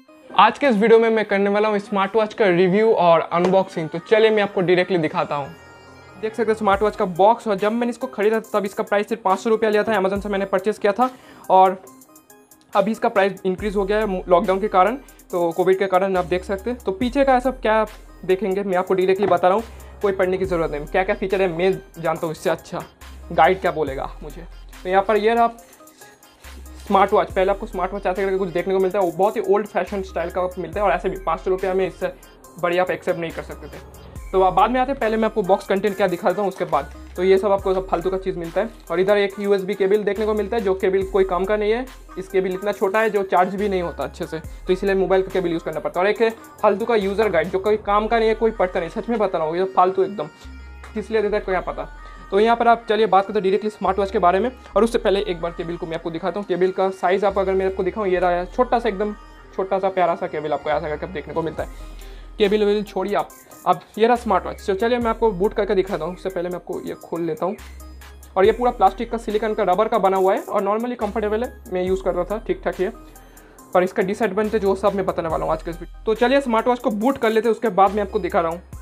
आज के इस वीडियो में मैं करने वाला हूँ स्मार्ट वॉच का रिव्यू और अनबॉक्सिंग। तो चलिए मैं आपको डायरेक्टली दिखाता हूँ। देख सकते हैं स्मार्ट वॉच का बॉक्स, और जब मैंने इसको खरीदा तब इसका प्राइस सिर्फ 500 रुपया लिया था। अमेजन से मैंने परचेस किया था और अभी इसका प्राइस इंक्रीज़ हो गया है लॉकडाउन के कारण, तो कोविड के कारण आप देख सकते हैं। तो पीछे का ऐसा क्या देखेंगे मैं आपको डायरेक्टली बता रहा हूँ, कोई पढ़ने की ज़रूरत नहीं। क्या क्या फीचर है मैं जानता हूँ, इससे अच्छा गाइड क्या बोलेगा मुझे। तो यहाँ पर ये आप स्मार्ट वॉच, पहले आपको स्मार्ट वॉच ऐसे करके कुछ देखने को मिलता है, वो बहुत ही ओल्ड फैशन स्टाइल का मिलता है और ऐसे भी 500 रुपया में इससे बढ़िया आप एक्सेप्ट नहीं कर सकते थे। तो आप बाद में आते हैं, पहले मैं आपको बॉक्स कंटेंट क्या दिखाता हूँ उसके बाद। तो ये सब आपको सब फालतू का चीज़ मिलता है। और इधर एक USB केबल देखने को मिलता है, जो केबल कोई काम का नहीं है। इस केबल इतना छोटा है जो चार्ज भी नहीं होता अच्छे से, तो इसलिए मोबाइल का केबल यूज़ करना पड़ता है। और एक है फालतू का यूज़र गाइड, जो कोई काम का नहीं है, कोई पढ़ता नहीं, सच में बता रहा हूँ, ये फालतू एकदम, इसलिए देता है क्या पता। तो यहाँ पर आप चलिए बात करते हैं डायरेक्टली स्मार्ट वॉच के बारे में। और उससे पहले एक बार केबल को मैं आपको दिखाता हूँ। केबल का साइज़ आप अगर मैं आपको दिखाऊँ, ये रहा है छोटा सा, एकदम छोटा सा प्यारा सा केबल आपको ऐसा करके देखने को मिलता है। केबल वेबल छोड़िए आप, अब ये रहा स्मार्ट वॉच। तो चलिए मैं आपको बूट करके दिखाता हूँ। उससे पहले मैं आपको ये खोल लेता हूँ। और ये पूरा प्लास्टिक का, सिलिकॉन का, रबर का बना हुआ है और नॉर्मली कंफर्टेबल है। मैं यूज़ कर रहा था, ठीक ठाक है। पर इसका डिसएडवांटेज वो सब मैं बताने वाला हूँ आज के इस वीडियो। तो चलिए स्मार्ट वॉच को बूट कर लेते हैं, उसके बाद मैं आपको दिखा रहा हूँ।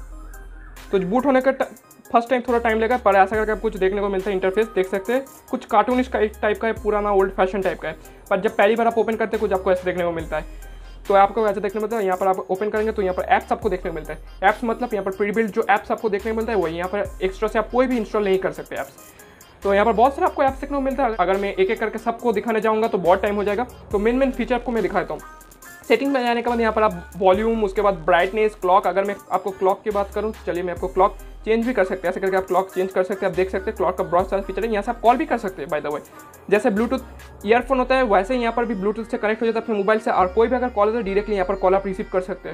तो बूट होने का फर्स्ट टाइम थोड़ा टाइम लगेगा, पर ऐसा करके आप कुछ देखने को मिलता है। इंटरफेस देख सकते हैं, कुछ कार्टूनिश टाइप का है, पुराना ओल्ड फैशन टाइप का है। पर जब पहली बार आप ओपन करते हैं कुछ आपको ऐसे देखने को मिलता है। तो आपको ऐसे देखने को मिलता है। यहाँ पर आप ओपन करेंगे तो यहाँ पर ऐप्स आपको देखने को मिलता है। ऐप्स मतलब यहाँ पर प्रीबिल्ट जो ऐप्स आपको देखने को मिलता है वही, यहाँ पर एक्स्ट्रा से आप कोई भी इंस्टॉल नहीं कर सकते ऐप्स। तो यहाँ पर बहुत सारे आपको ऐप्स देखने को मिलता है। अगर मैं एक एक करके सबको दिखाने जाऊँगा तो बहुत टाइम हो जाएगा। तो मेन फीचर आपको मैं दिखाता हूँ। सेटिंग में जाने के बाद यहाँ पर आप वॉल्यूम, उसके बाद ब्राइटनेस, क्लॉक। अगर मैं आपको क्लॉक की बात करूँ, चलिए मैं आपको क्लॉक चेंज भी कर सकते हैं। ऐसे करके आप क्लॉक चेंज कर सकते हैं। आप देख सकते हैं क्लॉक का बहुत सारा फीचर है। यहाँ से आप कॉल भी कर सकते हैं बाय द वे। जैसे ब्लूटूथ ईयरफोन होता है वैसे ही यहाँ पर भी ब्लूटूथ से कनेक्ट हो जाता है अपने मोबाइल से, और कोई भी अगर कॉल है तो डायरेक्टली यहाँ पर कॉल आप रिसीव कर सकते हैं।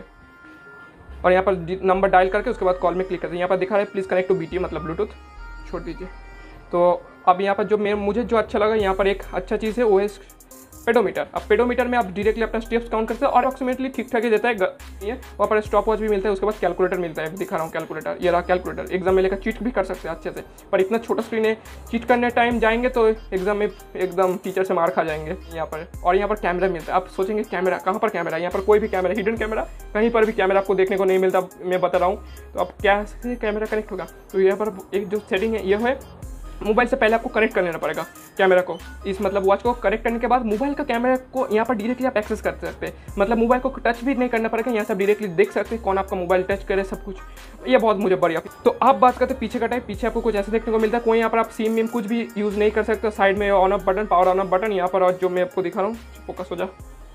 और यहाँ पर नंबर डायल करके उसके बाद कॉल में क्लिक करते हैं। यहाँ पर दिखा रहा है प्लीज़ कनेक्ट टू BT, मतलब ब्लूटूथ, छोड़ दीजिए। तो अब यहाँ पर जो मुझे जो अच्छा लगा, यहाँ पर एक अच्छा चीज़ है वो है पेडोमीटर। अब पेडोमीटर में आप डायरेक्टली अपना स्टेप्स काउंट करते हैं और अप्रोक्सीमेटली ठीक ठाक ही देता है। ये वहाँ पर स्टॉप वॉच भी मिलता है, उसके बाद कैलकुलेटर मिलता है। दिखा रहा हूँ कैलकुलेटर, ये रहा कैलकुलेटर। एग्जाम में लेकर चीट भी कर सकते हैं अच्छे से, पर इतना छोटा स्क्रीन है, चीट करने टाइम जाएंगे तो एग्जाम में एकदम टीचर से मार खा जाएंगे यहाँ पर। और यहाँ पर कैमरा मिलता है। आप सोचेंगे कैमरा कहाँ पर कैमरा है, यहाँ पर कोई भी कैमरा, हिडन कैमरा कहीं पर भी कैमरा आपको देखने को नहीं मिलता, मैं बता रहा हूँ। तो अब कैसे कैमरा कनेक्ट होगा, तो यहाँ पर एक जो सेटिंग है ये है, मोबाइल से पहले आपको कनेक्ट कर लेना पड़ेगा कैमरा को। इस मतलब वॉच को कनेक्ट करने के बाद मोबाइल का कैमरा को यहाँ पर डायरेक्टली आप एक्सेस कर सकते हैं। मतलब मोबाइल को टच भी नहीं करना पड़ेगा, यहाँ से आप डायरेक्टली देख सकते हैं कौन आपका मोबाइल टच करे, सब कुछ। ये बहुत मुझे बढ़िया। तो आप बात करते हैं पीछे का टाइप, पीछे आपको कुछ ऐसे देखने को मिलता है। कोई यहाँ पर आप सिम में कुछ भी यूज़ नहीं कर सकते। साइड में on off button, power on off button यहाँ पर, और जो मैं आपको दिखा रहा हूँ, फोकस हो जा।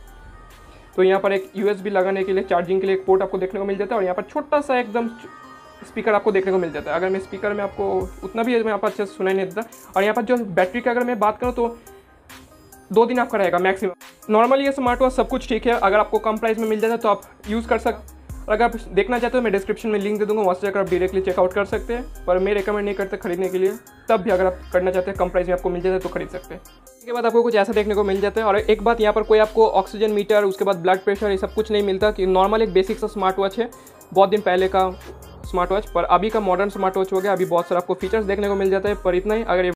तो यहाँ पर एक USB लगाने के लिए, चार्जिंग के लिए एक पोर्ट आपको देखने को मिल जाता है। और यहाँ पर छोटा सा एकदम स्पीकर आपको देखने को मिल जाता है। अगर मैं स्पीकर में आपको उतना भी यहाँ पर अच्छे से सुनाई नहीं देता। और यहाँ पर जो बैटरी का अगर मैं बात करूँ तो 2 दिन आपका रहेगा मैक्सिमम। नॉर्मली ये स्मार्ट वॉच सब कुछ ठीक है। अगर आपको कम प्राइस में मिल जाता है तो आप यूज़ कर सकते। अगर आप देखना चाहते हो मैं डिस्क्रिप्शन में लिंक दे दूँगा, वहाँ से जाकर आप डायरेक्टली चेकआउट कर सकते हैं। पर मैं रिकमेंड नहीं करते खरीदने के लिए। तब भी अगर आप करना चाहते हैं कम प्राइस में आपको मिल जाता है तो खरीद सकते हैं। इसके बाद आपको कुछ ऐसा देखने को मिल जाता है। और एक बात, यहाँ पर कोई आपको ऑक्सीजन मीटर, उसके बाद ब्लड प्रेशर, ये सब कुछ नहीं मिलता। कि नॉर्मल एक बेसिक सा स्मार्ट वॉच है, बहुत दिन पहले का स्मार्ट वॉच। पर अभी का मॉडर्न स्मार्ट वॉच हो गया। अभी बहुत सारा आपको फीचर्स देखने को मिल जाता है। पर इतना ही, अगर